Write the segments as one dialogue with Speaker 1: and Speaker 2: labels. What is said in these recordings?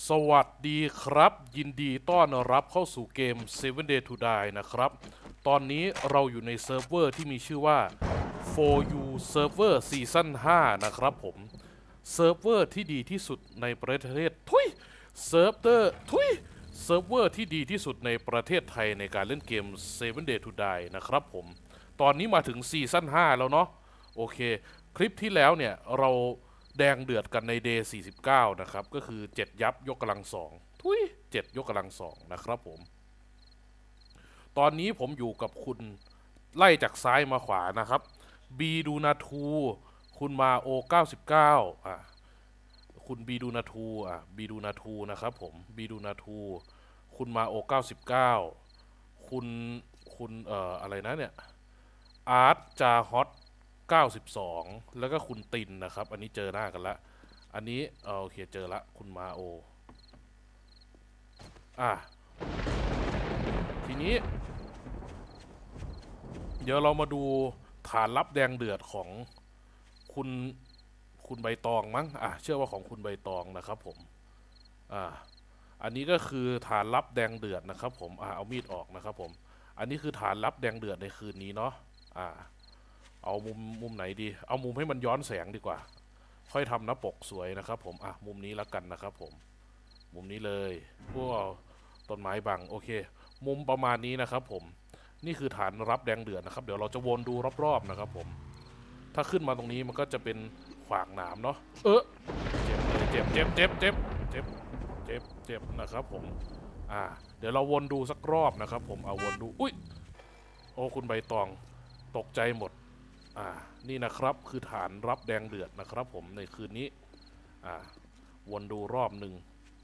Speaker 1: สวัสดีครับยินดีต้อนรับเข้าสู่เกม Seven Day to Die นะครับตอนนี้เราอยู่ในเซิร์ฟเวอร์ที่มีชื่อว่า 4U Server Season 5นะครับผมเซิร์ฟเวอร์ที่ดีที่สุดในประเทศเซิร์ฟเวอร์ที่ดีที่สุดในประเทศไทยในการเล่นเกม Seven Day to Die นะครับผมตอนนี้มาถึงซีซั่น5แล้วเนาะโอเคคลิปที่แล้วเนี่ยเราแดงเดือดกันใน Day 49นะครับก็คือ7ยับยกกำลังสอง7ยกกำลังสองนะครับผมตอนนี้ผมอยู่กับคุณไล่จากซ้ายมาขวานะครับบีดูนาทูคุณมาโอ99คุณบีดูนาทูบีดูนาทูนะครับผมบีดูนาทูคุณมาโอ99คุณอะไรนะเนี่ยอาร์ตจาฮอต92แล้วก็คุณตินนะครับอันนี้เจอหน้ากันละอันนี้โอเคเจอละคุณมาโอทีนี้เดี๋ยวเรามาดูฐานลับแดงเดือดของคุณคุณใบตองมั้งเชื่อว่าของคุณใบตองนะครับผมอันนี้ก็คือฐานลับแดงเดือดนะครับผมเอามีดออกนะครับผมอันนี้คือฐานลับแดงเดือดในคืนนี้เนาะเอามุมไหนดีเอามุมให้มันย้อนแสงดีกว่าค่อยทำหน้าปกสวยนะครับผมมุมนี้แล้วกันนะครับผมมุมนี้เลยพวกต้นไม้บังโอเคมุมประมาณนี้นะครับผมนี่คือฐานรับแดงเดือดนะครับเดี๋ยวเราจะวนดูรอบๆนะครับผมถ้าขึ้นมาตรงนี้มันก็จะเป็นขวากหนามเนาะเจ็บนะครับผมเดี๋ยวเราวนดูสักรอบนะครับผมเอาวนดูอุ้ยโอ้คุณใบตองตกใจหมดนี่นะครับคือฐานรับแดงเดือดนะครับผมในคืนนี้วนดูรอบหนึ่ง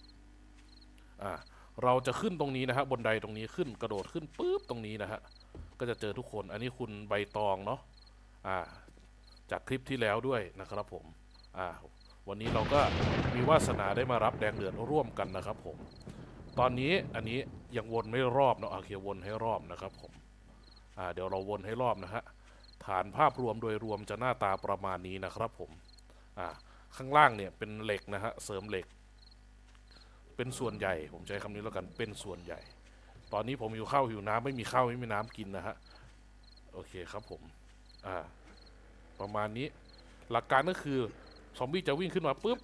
Speaker 1: เราจะขึ้นตรงนี้นะฮะบนไดตรงนี้ขึ้นกระโดดขึ้นปุ๊บตรงนี้นะฮะก็จะเจอทุกคนอันนี้คุณใบตองเนาะจากคลิปที่แล้วด้วยนะครับผมวันนี้เราก็มีวาสนาได้มารับแดงเดือดร่วมกันนะครับผมตอนนี้อันนี้ยังวนไม่รอบเนาะโอเควนให้รอบนะครับผมเดี๋ยวเราวนให้รอบนะฮะฐานภาพรวมโดยรวมจะหน้าตาประมาณนี้นะครับผมข้างล่างเนี่ยเป็นเหล็กนะฮะเสริมเหล็กเป็นส่วนใหญ่ผมใช้คำนี้แล้วกันเป็นส่วนใหญ่ตอนนี้ผมหิวข้าวหิวน้ำไม่มีข้าวไม่มีน้ำกินนะฮะโอเคครับผมประมาณนี้หลักการก็คือซอมบี้จะวิ่งขึ้นมาปุ๊บ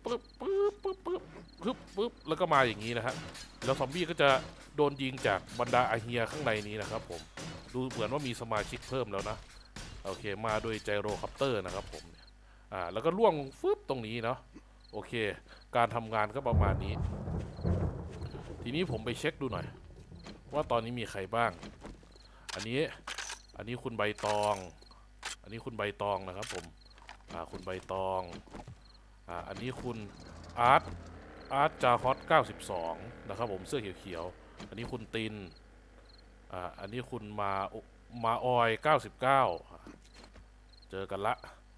Speaker 1: แล้วก็มาอย่างนี้นะฮะแล้วซอมบี้ก็จะโดนยิงจากบรรดาอาเฮียข้างในนี้นะครับผมดูเหมือนว่ามีสมาชิกเพิ่มแล้วนะโอเคมาโดยไจโรคอปเตอร์นะครับผมแล้วก็ล่วงฟึบตรงนี้เนาะโอเคการทำงานก็ประมาณนี้ทีนี้ผมไปเช็คดูหน่อยว่าตอนนี้มีใครบ้างอันนี้คุณใบตองอันนี้คุณใบตองนะครับผมคุณใบตองอันนี้คุณอาร์ตจาฮอต92นะครับผมเสื้อเขียวๆอันนี้คุณตินอันนี้คุณมาออย99เจอกันละ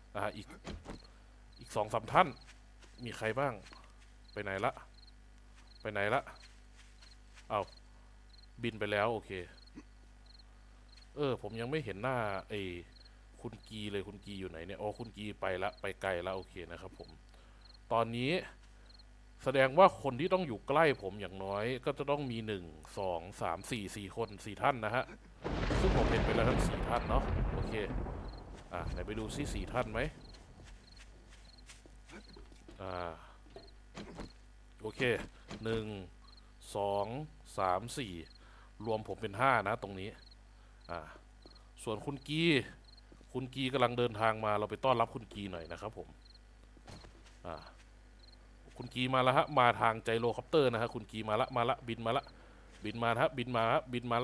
Speaker 1: อีก2-3ท่านมีใครบ้างไปไหนละเอาบินไปแล้วโอเคผมยังไม่เห็นหน้าคุณกีเลยคุณกีอยู่ไหนเนี่ยคุณกีไปละไปไกลแล้วโอเคนะครับผมตอนนี้แสดงว่าคนที่ต้องอยู่ใกล้ผมอย่างน้อยก็จะต้องมี1 2 3 4คน4ท่านนะฮะซึ่งผมเห็นไปแล้วทั้ง4ท่านเนาะโอเคไหนไปดูซิ4ท่านไหมโอเค1 2 3 4รวมผมเป็น5นะตรงนี้ส่วนคุณกีกำลังเดินทางมาเราไปต้อนรับคุณกีหน่อยนะครับผมคุณกีมาแล้วฮะมาทางไจโรคอปเตอร์นะฮะคุณกีมาละบินมาละฮะบินมา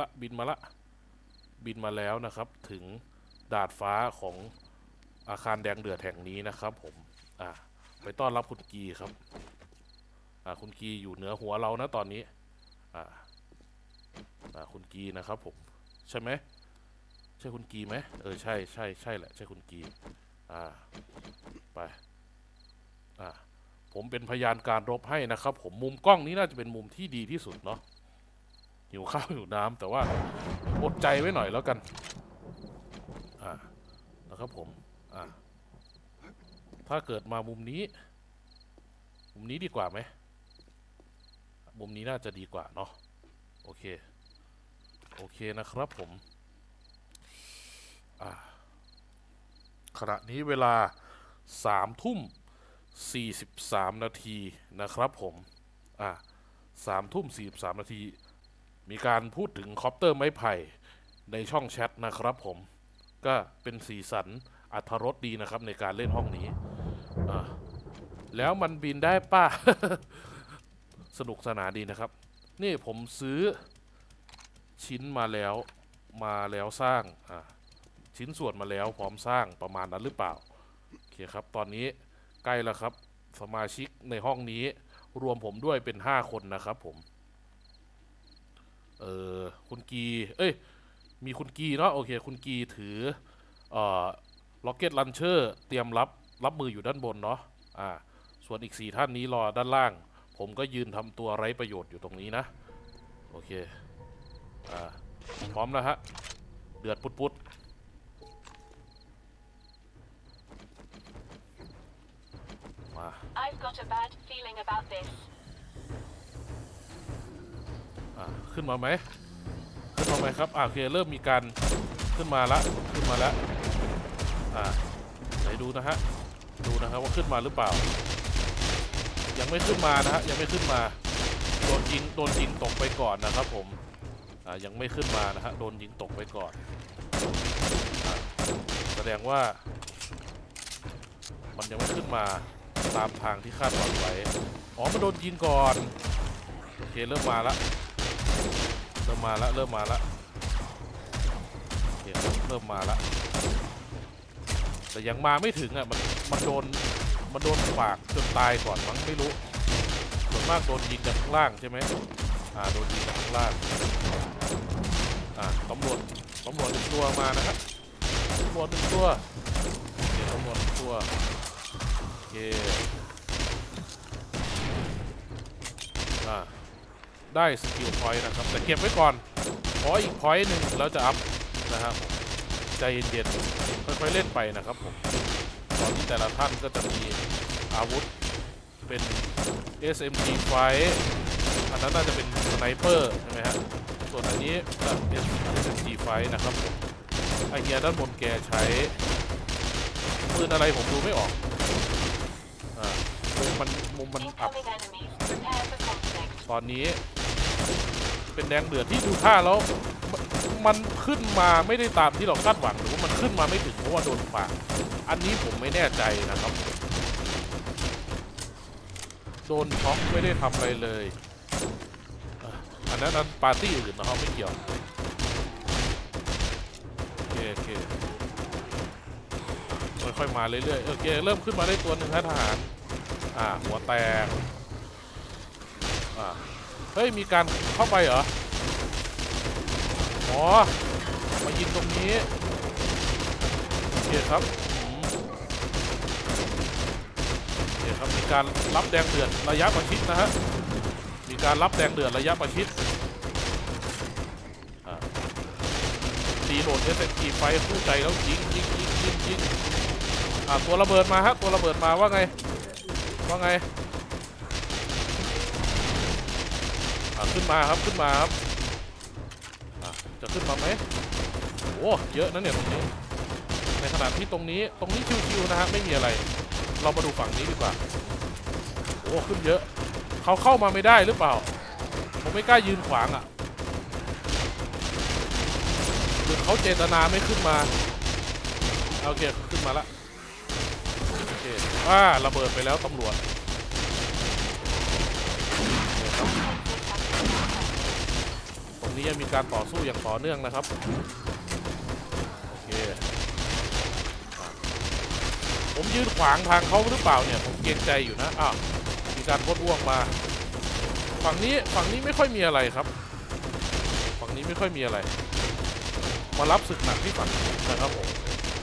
Speaker 1: แล้วนะครับถึงดาดฟ้าของอาคารแดงเดือดแห่งนี้นะครับผมไปต้อนรับคุณกีครับคุณกีอยู่เหนือหัวเรานะตอนนี้คุณกีนะครับผมใช่ไหมใช่คุณกีไหมใช่แหละใช่คุณกีไปผมเป็นพยานการรบให้นะครับผมมุมกล้องนี้น่าจะเป็นมุมที่ดีที่สุดเนาะหิวข้าวหิวน้ำแต่ว่าอดใจไว้หน่อยแล้วกันนะครับผมถ้าเกิดมามุมนี้ดีกว่าไหมมุมนี้น่าจะดีกว่าเนาะโอเคนะครับผมขณะนี้เวลา3 ทุ่ม 43 นาทีนะครับผม3 ทุ่ม 43 นาทีมีการพูดถึงคอปเตอร์ไม้ไผ่ในช่องแชทนะครับผมก็เป็นสีสันอรรถรสดีนะครับในการเล่นห้องนี้แล้วมันบินได้ป่ะ สนุกสนานดีนะครับนี่ผมซื้อชิ้นมาแล้วสร้างชิ้นส่วนมาแล้วพร้อมสร้างประมาณนั้นหรือเปล่าโอเคครับตอนนี้ใกล้แล้วครับสมาชิกในห้องนี้รวมผมด้วยเป็น5 คนนะครับผมคุณกีมีคุณกีเนาะโอเคคุณกีถือล็อกเก็ตลันเชอร์เตรียมรับมืออยู่ด้านบนเนาะส่วนอีก4 ท่านนี้รอด้านล่างผมก็ยืนทำตัวไร้ประโยชน์อยู่ตรงนี้นะโอเคพร้อมแล้วฮะเดือดปุดมา
Speaker 2: I've got a bad feeling about this
Speaker 1: ขึ้นมาไหมครับโอเคเริ่มมีการขึ้นมาแล้วไหนดูนะฮะว่าขึ้นมาหรือเปล่ายังไม่ขึ้นมานะฮะยังไม่ขึ้นมาโดนยิงตกไปก่อนนะครับผมยังไม่ขึ้นมานะฮะโดนยิงตกไปก่อนแสดงว่ามันยังไม่ขึ้นมาตามทางที่คาดหวังไว้มันโดนยิงก่อนโอเคเริ่มมาละโอเคเริ่มมาละแต่ยังมาไม่ถึงมันโดนขวางจนตายก่อนมั้งไม่รู้ส่วนมากโดนยิงจากข้างล่างใช่ไหมโดนยิงจากข้างล่างตำรวจ1 ตัวมานะครับตำรวจ1 ตัวโอเคโอเคได้สกิลพอยต์นะครับแต่เก็บไว้ก่อนขออีกพอยต์หนึ่งแล้วจะอัพนะครับผมใจเย็นๆค่อยๆเล่นไปนะครับผมตอนที่แต่ละท่านก็จะมีอาวุธเป็น SMG ไฟอันนั้นน่าจะเป็นสไนเปอร์ใช่ไหมฮะส่วนอันนี้ก็ SMG ไฟนะครับผมไอเฮียด้านบนแกใช้ปืนอะไรผมดูไม่ออกมุมมันอับตอนนี้เป็นแดงเดือดที่ดูท่าแล้วมันขึ้นมาไม่ได้ตามที่เราคาดหวังหรือว่ามันขึ้นมาไม่ถึงเพราะว่าโดนขวางอันนี้ผมไม่แน่ใจนะครับโดนช็อกไม่ได้ทำอะไรเลยอันนั้นปาร์ตี้อื่นนะครับไม่เกี่ยวโอเคค่อยๆมาเรื่อยๆโอเคเริ่มขึ้นมาได้ตัวหนึ่งทหารหัวแตกเฮ้ยมีการเข้าไปเหรอมายิงตรงนี้โอเคครับมีการรับแดงเดือดระยะประชิดนะฮะมีการรับแดงเดือดระยะประชิดตีโหลดSMGไฟคู่ใจแล้วยิงตัวระเบิดมาฮะตัวระเบิดมาว่าไงขึ้นมาครับจะขึ้นมาไหมโอ้เยอะนะเนี่ยตรงนี้ในขณะที่ตรงนี้ชิวๆนะฮะไม่มีอะไรเรามาดูฝั่งนี้ดีกว่าโอ้ขึ้นเยอะเขาเข้ามาไม่ได้หรือเปล่าผมไม่กล้ายืนขวางหรือเขาเจตนาไม่ขึ้นมาโอเคขึ้นมาละโอเคระเบิดไปแล้วตำรวจตรงนี้ยังมีการต่อสู้อย่างต่อเนื่องนะครับโอเคผมยืนขวางทางเขาหรือเปล่าเนี่ยผมเกรงใจอยู่นะมีการพ่นอ้วกมาฝั่งนี้ไม่ค่อยมีอะไรครับฝั่งนี้ไม่ค่อยมีอะไรมารับศึกหนักที่ฝั่งนะครับผม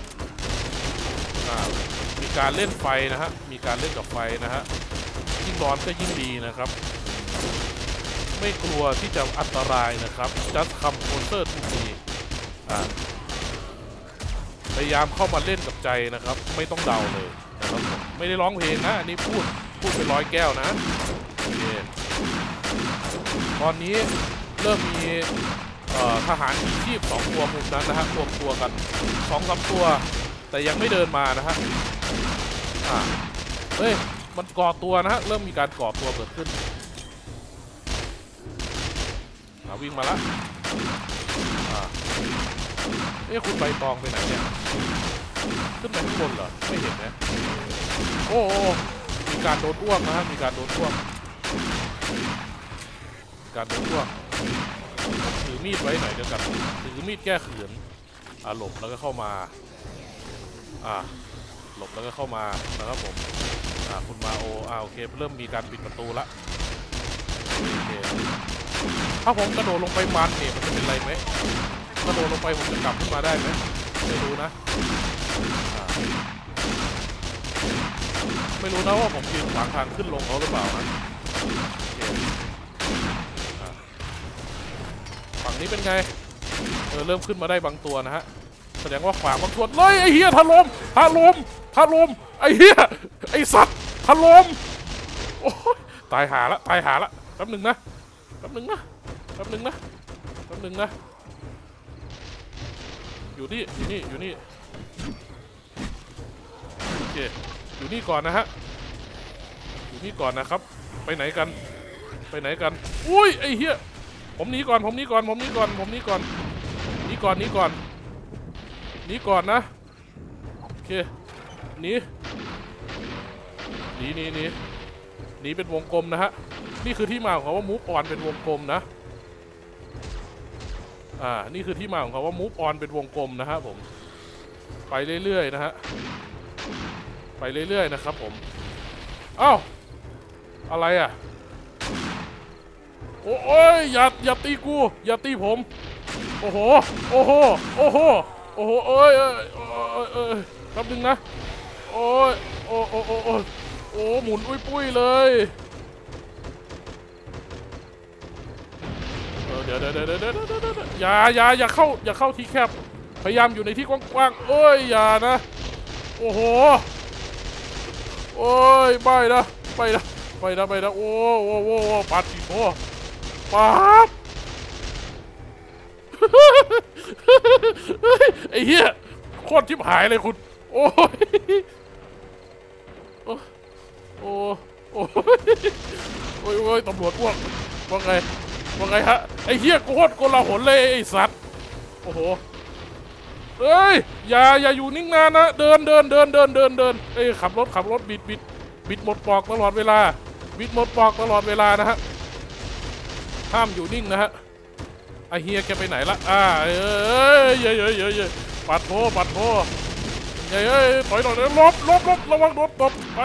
Speaker 1: มีการเล่นไฟนะฮะมีการเล่นกับไฟนะฮะยิ่งร้อนก็ยิ่งดีนะครับไม่กลัวที่จะอันตรายนะครับจัดคำโคเซอร์ทุกทีพยายามเข้ามาเล่นกับใจนะครับไม่ต้องเดาเลยนะครับไม่ได้ร้องเพลงนะอันนี้พูดเป็น100 แก้วนะโอเคตอนนี้เริ่มมีทหารชีพ2 ตัวมุมนั้นนะฮะรวมตัวกัน2-3 ตัวแต่ยังไม่เดินมานะฮะเฮ้ยมันก่อตัวนะฮะเริ่มมีการก่อตัวเกิดขึ้นวิ่งมาแล้วคุณใบตองไปไหนเนี่ยขึ้นไปข้างบนเหรอไม่เห็นนะโอ้มีการโดนอ้วกนะฮะมีการโดนอ้วกถือมีดไว้หน่อยเดียวกันถือมีดแก้เขือนหลบแล้วก็เข้ามาหลบแล้วก็เข้ามานะครับผมคุณมาโอเคเริ่มมีการปิดประตูละโอเคถ้าผมกระโดดลงไปมันเนี่ยมันจะเป็นไรไหมกระโดดลงไปผมจะกลับขึ้นมาได้ไหมไม่รู้นะไม่รู้นะว่าผมยืนขวางทางขึ้นลงเขาหรือเปล่านะฝั่งนี้เป็นไงเริ่มขึ้นมาได้บางตัวนะฮะแสดงว่าขวางบางตัวเลยไอ้เหี้ยถล่มไอ้เหี้ยไอ้สัตว์ถล่มโอ้ยตายหาละแป๊บหนึ่งนะอยู่นี่โอเคอยู่นี่ก่อนนะฮะอยู่นี่ก่อนนะครับไปไหนกันอุ้ยไอ้เหี้ยผมหนีก่อนนะโอเคหนีเป็นวงกลมนะฮะนี่คือที่มาของเขาว่ามูฟออนเป็นวงกลมนะนี่คือที่มาของเขาว่ามูฟออนเป็นวงกลมนะฮะผมไปเรื่อยๆนะฮะนะครับผมอ้าวอะไรอ่ะโอ้ยอย่าตีกูอย่าตีผมโอ้โหเอ้ยแป๊บนึงนะโอ้ยหมุนปุ้ยเลยเดี๋ยวอย่าเข้าที่แคบพยายามอยู่ในที่กว้างๆเอ้ยอย่านะโอ้โหโอ้ยไปนะโอ้ปัดสิโอ้ปัดไอ้เหี้ยโคตรชิบหายเลยคุณโอ้ยตำรวจอ้วกว่าไงฮะไอ้เหี้ยโคตรโกลาหลเลยไอ้สัตว์โอ้โหเอ้ยอย่าอยู่นิ่งนานนะเดินเอ้ยขับรถบิดหมดปอกตลอดเวลานะฮะห้ามอยู่นิ่งนะฮะไอเฮียแกไปไหนละเยปัดโถถอยหน่อยลบระวังโดนตบไป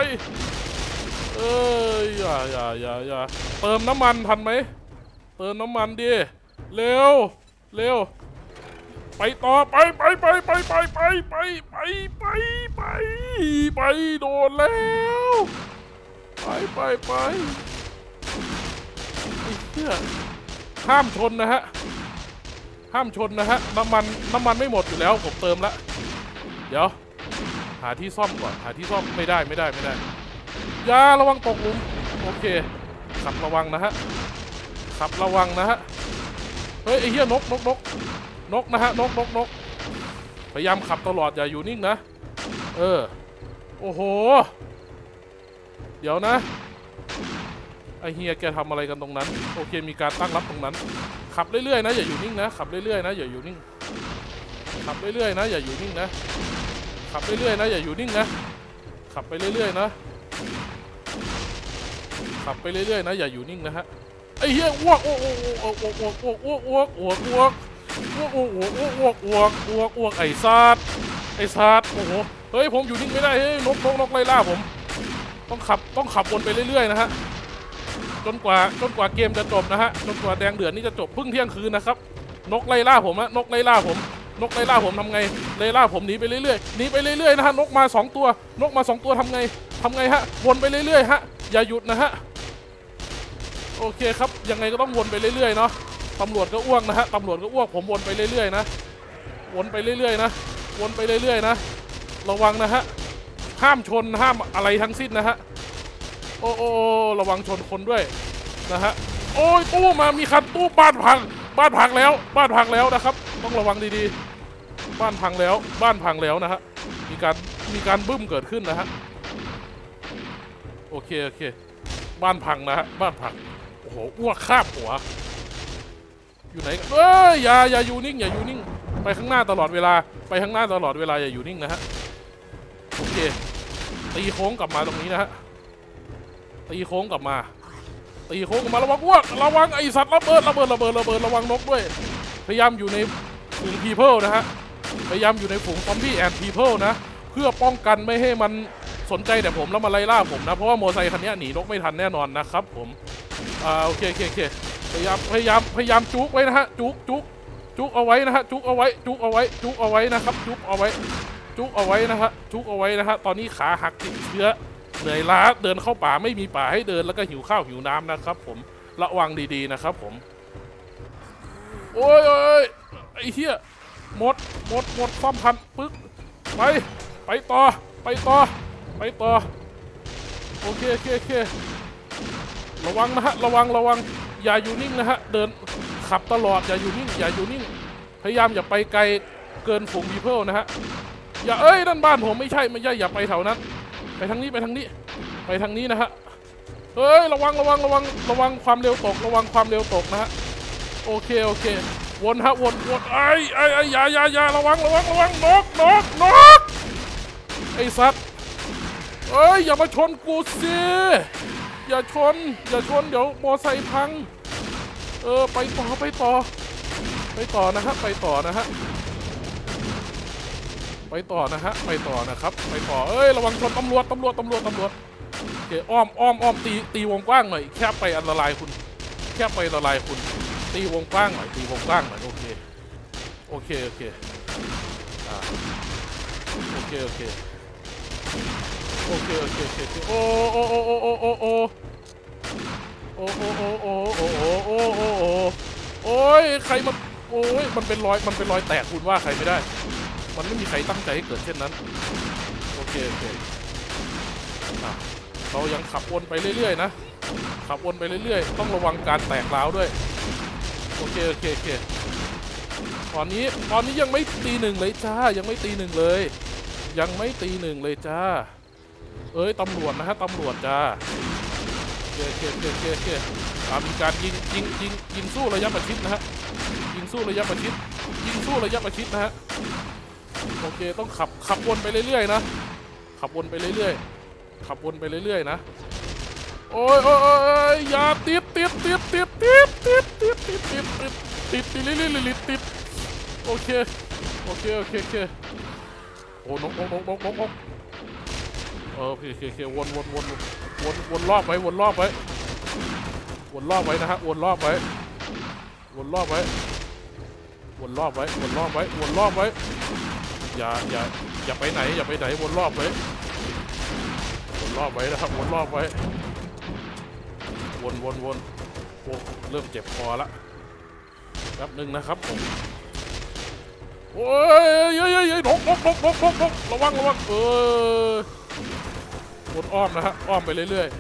Speaker 1: อย่าเติมน้ำมันทันไหมเติมน้ำมันดิเร็วไปต่อไปโดนแล้วไปห้ามชนนะฮะน้ำมันไม่หมดอยู่แล้วผมเติมละเดี๋ยวหาที่ซ่อมก่อนไม่ได้อย่าระวังตกหลุมโอเคขับระวังนะฮะเฮ้ยไอ้เหี้ยนกนะฮะนกพยายามขับตลอดอย่าอยู่นิ่งนะโอ้โหเดี๋ยวนะไอเฮียแกทำอะไรกันตรงนั้นโอเคมีการตั้งรับตรงนั้นขับเรื่อยๆนะอย่าอยู่นิ่งนะขับเรื่อยๆนะอย่าอยู่นิ่งนะขับไปเรื่อยๆนะอย่าอยู่นิ่งนะขับไปเรื่อยๆนะอย่าอยู่นิ่งนะขับไปเรื่อยๆนะฮะไอเฮียอ้วกไอสัตว์โอ้โหเฮ้ยผมอยู่นิ่งไม่ได้เฮ้ยนกไล่ล่าผมต้องขับวนไปเรื่อยๆนะฮะจนกว่าเกมจะจบนะฮะจนกว่าแดงเดือดนี่จะจบเพิ่งเที่ยงคืนนะครับนกไล่ล่าผมนะนกไล่ล่าผมทำไงไล่ล่าผมหนีไปเรื่อยๆนะฮะนกมา2 ตัวทำไงฮะวนไปเรื่อยๆฮะอย่าหยุดนะฮะโอเคครับยังไงก็ต้องวนไปเรื่อยๆเนาะตำรวจก็อ้วกนะฮะผมวนไปเรื่อยๆนะระวังนะฮะห้ามชนห้ามอะไรทั้งสิ้นนะฮะโอ้ระวังชนคนด้วยนะฮะโอ้ยตู้มามีคันตู้บ้านพังแล้วนะครับต้องระวังดีๆบ้านพังแล้วนะฮะมีการบึ้มเกิดขึ้นนะฮะโอเคบ้านพังนะฮะบ้านพังโอ้โหอ้วกคาบหัวอยู่ไหนอย่าอยู่นิ่งไปข้างหน้าตลอดเวลาอย่าอยู่นิ่งนะฮะโอเคตีโค้งกลับมาตรงนี้นะฮะตีโค้งกลับมาระวังอ้วกระวังไอสัตว์ระเบิดระวังนกด้วยพยายามอยู่ในฝูง people นะฮะพยายามอยู่ในฝูง zombie and people นะเพื่อป้องกันไม่ให้มันสนใจแต่ผมแล้วมาไล่ล่าผมนะเพราะว่าโมอไซค์คันนี้หนีนกไม่ทันแน่นอนนะครับผมโอเคพยายามจุกไว้นะฮะจุกเอาไว้นะฮะจุกเอาไว้นะครับจุกเอาไว้นะฮะตอนนี้ขาหักติดเชื้อเหนื่อยล้าเดินเข้าป่าไม่มีป่าให้เดินแล้วก็หิวข้าวหิวน้ำนะครับผมระวังดีๆนะครับผมโอ้ยไอ้เหี้ยหมดความพันปึ๊กไปต่อโอเคระวังนะฮะระวังอย่าอยู่นิ่งนะฮะเดินขับตลอดอย่าอยู่นิ่งพยายามอย่าไปไกลเกินฝูงพีเพิลนะฮะอย่านั่นบ้านผมไม่ใช่อย่าไปแถวนั้นไปทางนี้นะฮะระวังความเร็วตกนะฮะโอเควนฮะวนอย่าระวังนกไอ้สัตว์อย่ามาชนกูสิอย่าชนเดี๋ยวมอไซค์พังไปต่อนะฮะระวังชนตำรวจโอเคอ้อมตีวงกว้างหน่อยแค่ไปอันตรายคุณตีวงกว้างหน่อยโอเคโอเคโอเคโอ้ยใครมันมันเป็นรอยแตกคุณว่าใครไม่ได้มันไม่มีใครตั้งใจให้เกิดเช่นนั้นโอเคเรายังขับวนไปเรื่อยๆนะต้องระวังการแตกร้าวด้วยโอเคตอนนี้ยังไม่ตีหนึ่งเลยจ้าตำรวจนะฮะจ้าโอเคมีการยิงสู้ระยะประชิดนะฮะยิงสู้ระยะประชิดนะฮะโอเคต้องขับวนไปเรื่อยๆนะนะโอ้ยอย่าติดโอเคโอ้นกโอเควนรอบไว้นะฮะวนรอบไว้อย่าไปไหนวนรอบไว้นะครับวนรอบไว้วนโอ้เริ่มเจ็บคอละแป๊บนึงนะครับผมโอ้ยนกระวังวนอ้อมนะฮะอ้อมไปเรื่อยๆ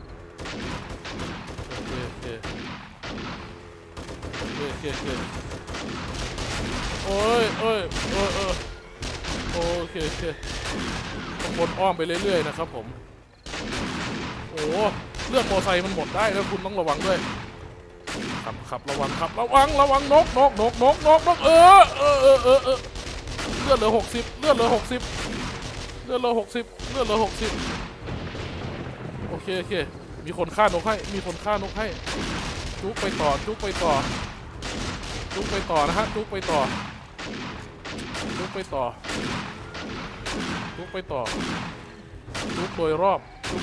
Speaker 1: โอเคโอเคต้องวนอ้อมไปเรื่อยๆนะครับผมโอ้เลือดมอไซค์มันหมดได้แล้วคุณต้องระวังด้วยขับระวังนกเลือดเหลือ60โอเคมีคนฆ่านกให้จุกไปต่อนะฮะจุกโดยรอบ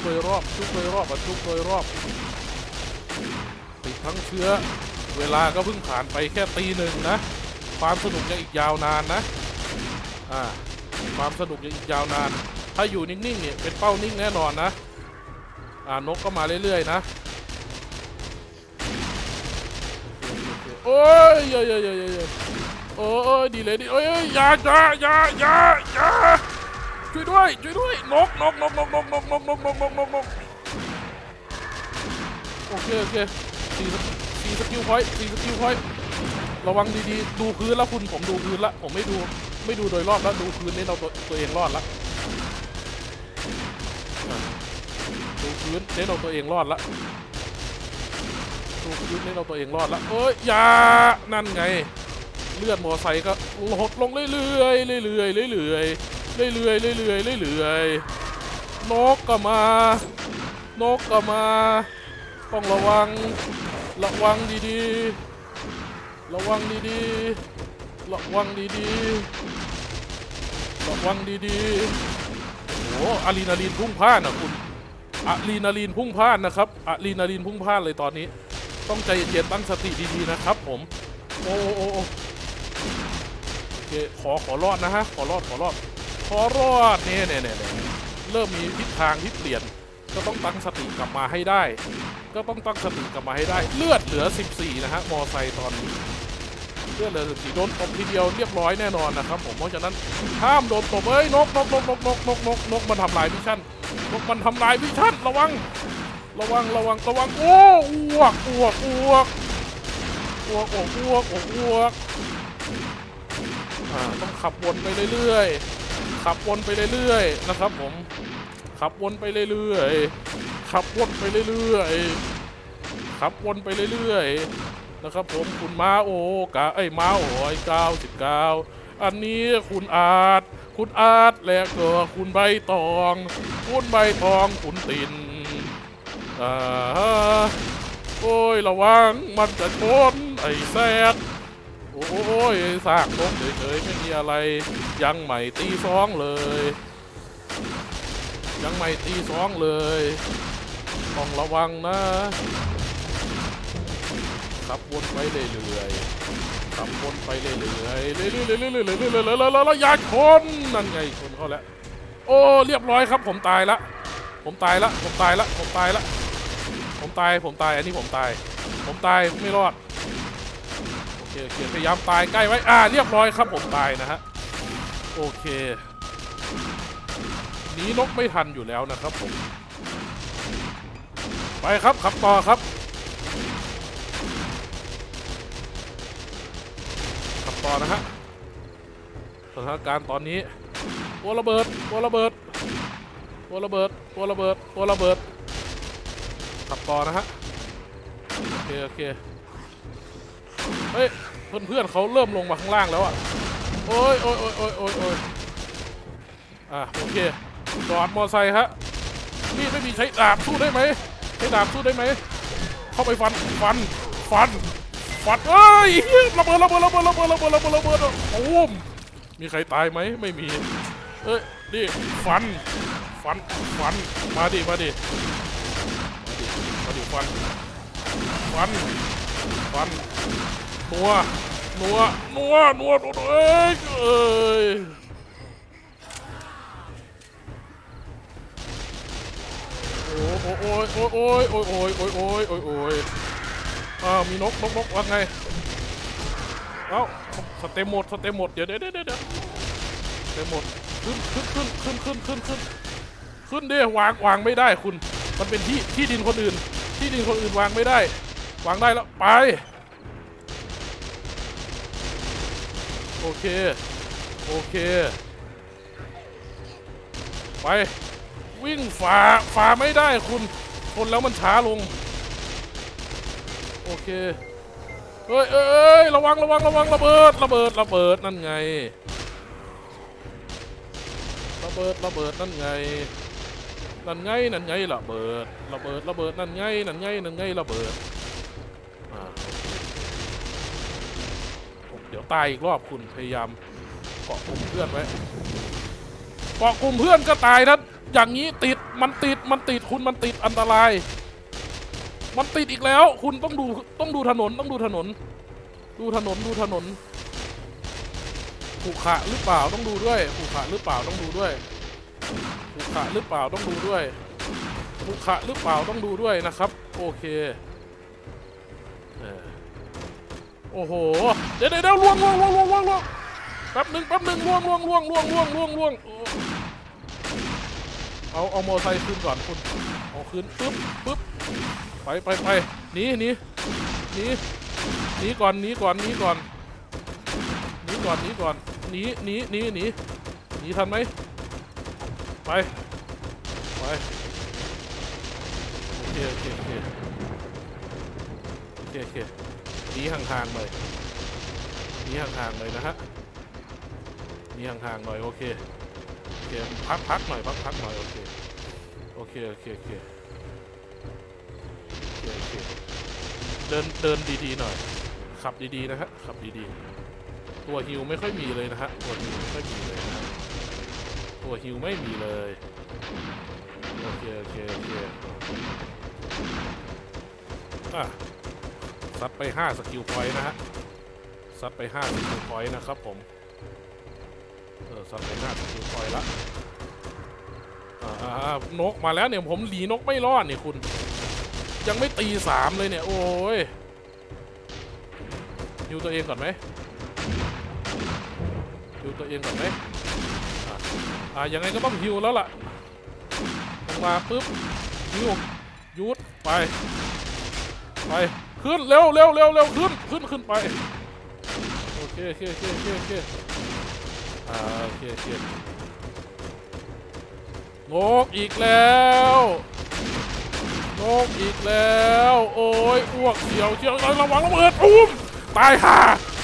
Speaker 1: ติดทั้งเชื้อเวลาก็เพิ่งผ่านไปแค่ตีหนึ่งนะความสนุกยังอีกยาวนานนะถ้าอยู่นิ่งๆเนี่ยเป็นเป้านิ่งแน่นอนนะนกก็มาเรื่อยๆนะโอ้ยโอ้ยดีเลยอย่าช่วยด้วยนกโอเคสี่สกิลพอยต์สี่สกิลพอยต์ระวังดีๆดูพื้นแล้วคุณผมดูพื้นละผมไม่ดูโดยรอบแล้วดูพื้นนี่เราตัวเองรอดละดูพื้นนี่เราตัวเองรอดละดูพื้นนี่เราตัวเองรอดละเอ้ยอย่านั่นไงเลือดมอไซค์ก็ลดลงเรื่อยๆเรื่อยๆเรื่อยๆเรื่อยๆเรื่อยๆเรื่อยๆนกก็มต้องระวังดีๆระวังดีๆโอ้อะดรีนาลีนพุ่งพล่านนะคุณอะดรีนาลีนพุ่งพล่านนะครับอะดรีนาลีนพุ่งพล่านเลยตอนนี้ต้องใจเย็นตั้งสติดีๆนะครับผมโอ้โอเคขอรอดนะฮะขอรอดเนี่ยเริ่มมีทิศทางที่เปลี่ยนก็ต้องตั้งสติกลับมาให้ได้เลือดเหลือ14นะฮะมอไซค์ตอนนี้เลือดเหลือ14โดนตบทีเดียวเรียบร้อยแน่นอนนะครับผมเพราะฉะนั้นห้ามโดนตบนกมันทำลายวิชั่นระวังโอ้อ้วกต้องขับวนไปเรื่อยๆนะครับผมขับวนไปเรื่อยๆนะครับผมคุณมาโอกะมาโอ้ย99อันนี้คุณอาร์ตและก็คุณใบตองคุณตินโอ้ยระวังมันจะชนไอ้แซดโอ้ยสร้างลงเฉยๆไม่มีอะไรยังไม่ตีสองเลยต้องระวังนะขับวนไปเรื่อยๆแล้วอย่าชนนั่นไงชนเขาแล้วโอ้เรียบร้อยครับผมตายละผมตายอันนี้ผมตายไม่รอดโอเคพยายามตายใกล้ไว้เรียบร้อยครับผมตายนะฮะโอเคหนีนกไม่ทันอยู่แล้วนะครับผมไปครับขับต่อครับนะฮะสถานการณ์ตอนนี้ตัวระเบิดขับต่อนะฮะโอเคเฮ้ยเพื่อนเขาเริ่มลงมาข้างล่างแล้วอ่ะโอ้ยโอเคจอดมอไซค์ฮะนี่ไม่มีใช้ดาบสู้ได้ไหมเข้าไปฟันเอ้ยระเบิดโอ้มมีใครตายไหมไม่มีเอ้ยดิฟันมาดิฟันนัวเอ้ยโอ้ยมีนกว่าไงเอ้าสเต็มหมดเดี๋ยวสเต็มหมดขึ้นดิวางไม่ได้คุณมันเป็นที่ดินคนอื่นวางไม่ได้วางได้แล้วไปโอเคไปวิ่งฝ่าไม่ได้คุณชนแล้วมันช้าลงโอเคเฮ้ยระวังระเบิดนั่นไงระเบิดนั่นไงระเบิดนั่นไงระเบิดเดี๋ยวตายอีกรอบคุณพยายามเกาะกลุ่มเพื่อนไว้เกาะกลุ่มเพื่อนก็ตายนะอย่างนี้มันติดคุณมันติดอันตรายมันติดอีกแล้วคุณต้องดูถนนผูกขาหรือเปล่าต้องดูด้วยผูกขาหรือเปล่าต้องดูด้วยนะครับโอเคโอ้โหเดี๋ยวล่วงแป๊บหนึ่งล่วงเอามอไซค์ขึ้นก่อนคุณเอาขึ้นปึ๊บไปหนีหนีหนีก่อนหนีก่อนหนีก่อนหนีก่อนหนีก่อนหนีหนีหนีหนีหนีทันไหมไปไปโอเคโอเคโอเคโอเคโอเคหนีห่างๆหน่อยหนีห่างๆหน่อยนะฮะหนีห่างๆหน่อยโอเคโอเคพักหน่อยพักหน่อยโอเคโอเคโอเคโอเคโอเคเดินดีๆหน่อยขับดีๆนะฮะขับดีๆตัวฮิวไม่ค่อยมีเลยนะฮะตัวฮิวไม่ค่อยมีเลยนะตัวฮิวไม่มีเลยโอเคโอเคโอเคซัดไป5สกิลพอยต์นะฮะซัดไป5สกิลพอยต์นะครับผมซัดไป5สกิลพอยต์ละนกมาแล้วเนี่ยผมหลีนกไม่รอดเนี่ยคุณยังไม่ตี3เลยเนี่ยโอ้ยฮิวตัวเองก่อนไหมฮิวตัวเองก่อนไหมยังไงก็ต้องฮิวแล้วล่ะลงมาปุ๊บฮิวยุดไปขึ้นเร็วขึ้นไปโอเคโอเคโอเคโอเคโอเคโอเคโอเคงกอีกแล้วงกอีกแล้วโอ้ยอ้วกเสียวเชียวระวังระเบิดอุ้มตายห่า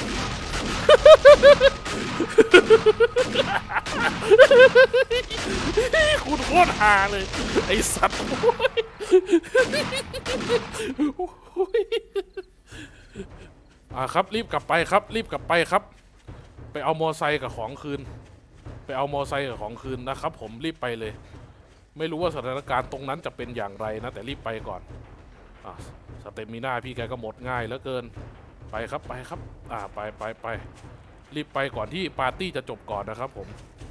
Speaker 1: คุณโคตรฮาเลยไอสัตว์ครับรีบกลับไปครับรีบกลับไปครับไปเอามอไซค์กับของคืนไปเอามอไซค์กับของคืนนะครับผมรีบไปเลยไม่รู้ว่าสถานการณ์ตรงนั้นจะเป็นอย่างไรนะแต่รีบไปก่อนสเตมิน่าพี่แกก็หมดง่ายเหลือเกินไปครับไปครับไปรีบไปก่อนที่ปาร์ตี้จะจบก่อนนะครับผม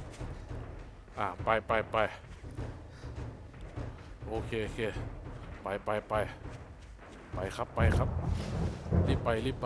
Speaker 1: ไปโอเคโอเคไปครับรีบไป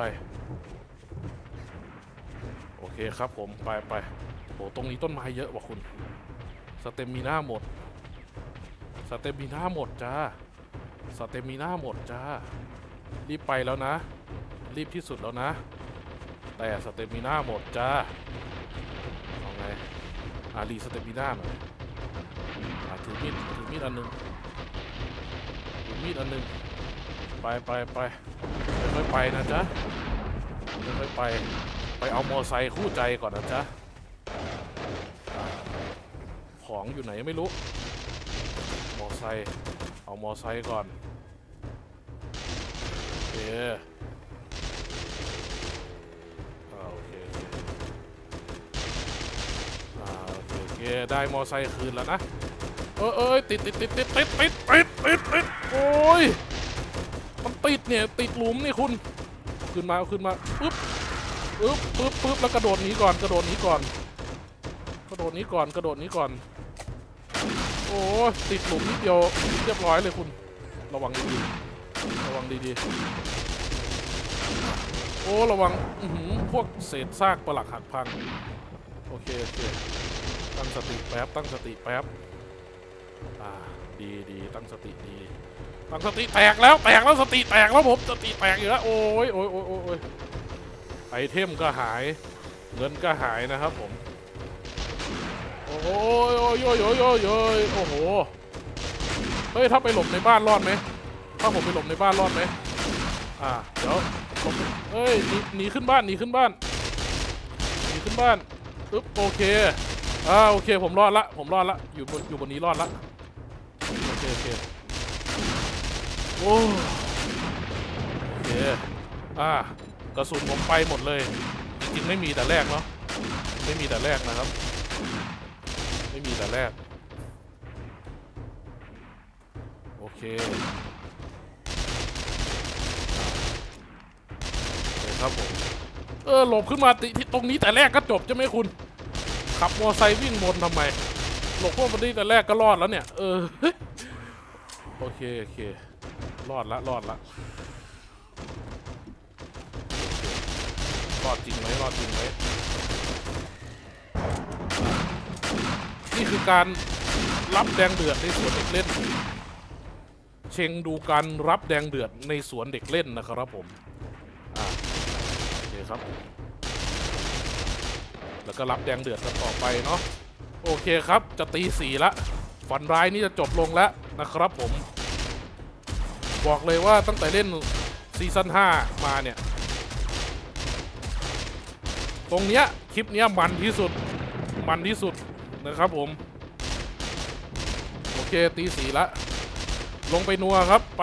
Speaker 1: โอเคครับผมไปโหตรงนี้ต้นไม้เยอะว่ะคุณสเตมิน่าหมดสเตมิน่าหมดจ้าสเตมิน่าหมดจ้ารีบไปแล้วนะรีบที่สุดแล้วนะแต่สเตมิน่าหมดจ้าเอาไงรีสเตมิน่าหน่อยถือมีดอันนึงถือมีดอันนึงไปค่อยไปนะจ๊ะค่อยไปเอามอไซค์คู่ใจก่อนนะจ๊ะของอยู่ไหนไม่รู้มอไซค์เอามอไซค์ก่อนโอเคโอเคได้มอไซค์คืนแล้วนะติดโอ้ยมันติดเนี่ยติดหลุมนี่คุณขึ้นมาปึ๊บแล้วกระโดดหนีก่อนโอ้ติดหลุมนิดเดียวเรียบร้อยเลยคุณระวังดีโอ้ระวังพวกเศษซากปรักหักพังโอเคตั้งสติแป๊บดีตั้งสติดีตั้งสติแตกแล้วสติแตกแล้วผมสติแตกอยู่แล้วโอ้ยไอเทมก็หายเงินก็หายนะครับผมโอ้โหเฮ้ยถ้าไปหลบในบ้านรอดไหมถ้าผมไปหลบในบ้านรอดไหมเดี๋ยวเฮ้ยหนีขึ้นบ้านปึ๊บโอเคโอเคผมรอดละอยู่บนนี้รอดละโอเคโอ้โอเคกระสุนผมไปหมดเลยจริงๆไม่มีแต่แรกเนาะไม่มีแต่แรกนะครับไม่มีแต่แรกโอเคครับผมหลบขึ้นมาที่ตรงนี้แต่แรกก็จบใช่ไหมคุณขับมอไซค์วิ่งบนทำไมหลบพวกมันได้แต่แรกก็รอดแล้วเนี่ยโอเครอดละรอดจริงไหมนี่คือการรับแดงเดือดในสวนเด็กเล่นเชงดูการรับแดงเดือดในสวนเด็กเล่นนะครับผมโอเคครับแล้วก็รับแดงเดือดกันต่อไปเนาะโอเคครับจะตี4ละฝันร้ายนี่จะจบลงแล้วนะครับผมบอกเลยว่าตั้งแต่เล่นซีซั่น5มาเนี่ยตรงเนี้ยคลิปเนี้ยมันที่สุดนะครับผมโอเคตี4ละลงไปนัวครับไป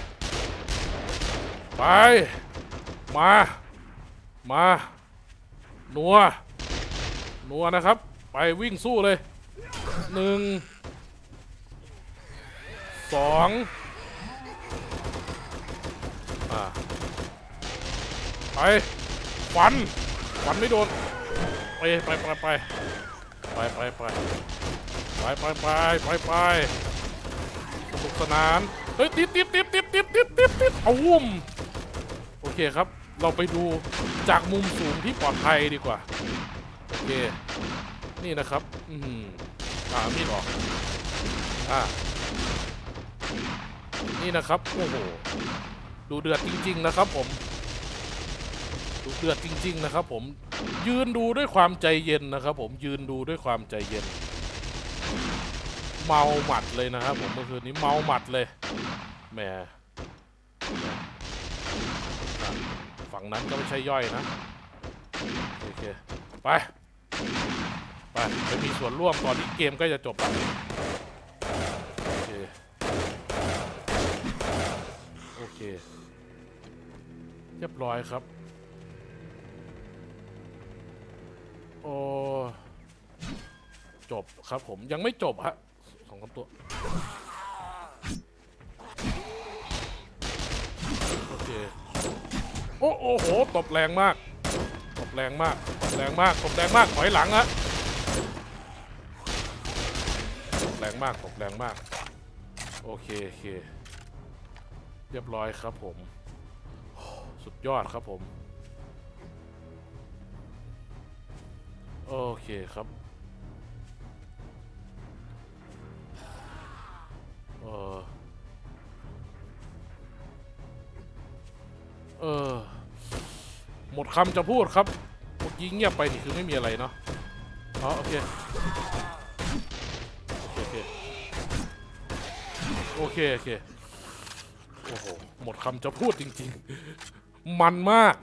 Speaker 1: มานัวนะครับไปวิ่งสู้เลย1 2ไปฟันไม่โดนไปสนุกสนานเฮ้ยติดเอาวุ่มโอเคครับเราไปดูจากมุมสูงที่ปลอดภัยดีกว่าโอเคนี่นะครับมีดออกนี่นะครับโอ้โหดูเดือดจริงๆนะครับผมดูเดือดจริงๆนะครับผมยืนดูด้วยความใจเย็นนะครับผมยืนดูด้วยความใจเย็นเมาหมัดเลยนะครับผมเมื่อคืนนี้เมาหมัดเลยแหมฝั่งนั้นก็ไม่ใช่ย่อยนะโอเคไปมีส่วนร่วมตอนนี้เกมก็จะจบแล้วโอเคเรียบร้อยครับโอ้จบครับผมยังไม่จบฮะ2 ตัวโอเคโอ้โหตบแรงมากถอยหลังฮะตบแรงมากโอเคเรียบร้อยครับผมสุดยอดครับผมโอเคครับหมดคำจะพูดครับเมื่อกี้เงียบไปนี่คือไม่มีอะไรเนาะโอเคโอ้โหหมดคำจะพูดจริงๆมันมาก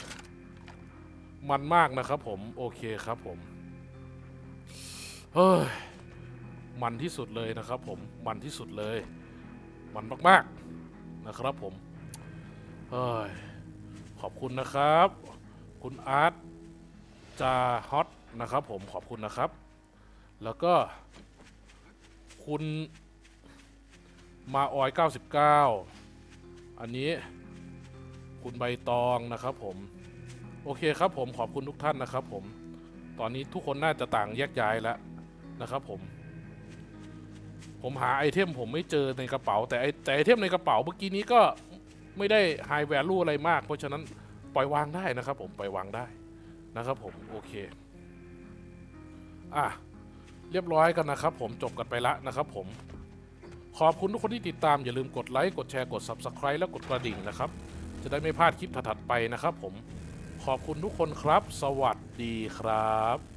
Speaker 1: นะครับผมโอเคครับผมเฮ้ยมันที่สุดเลยนะครับผมมันที่สุดเลยมันมากๆนะครับผมเฮ้ยขอบคุณนะครับคุณอาร์ตจาฮอตนะครับผมขอบคุณนะครับแล้วก็คุณมาออย99อันนี้คุณใบตองนะครับผมโอเคครับผมขอบคุณทุกท่านนะครับผมตอนนี้ทุกคนน่าจะต่างแยกย้ายแล้วนะครับผมหาไอเทมผมไม่เจอในกระเป๋าแต่ไอเทมในกระเป๋าเมื่อกี้นี้ก็ไม่ได้ไฮแวลูอะไรมากเพราะฉะนั้นปล่อยวางได้นะครับผมปล่อยวางได้นะครับผมโอเคเรียบร้อยกันนะครับผมจบกันไปละนะครับผมขอบคุณทุกคนที่ติดตามอย่าลืมกดไลค์กดแชร์กด Subscribe และกดกระดิ่งนะครับจะได้ไม่พลาดคลิปถัดๆไปนะครับผมขอบคุณทุกคนครับสวัสดีครับ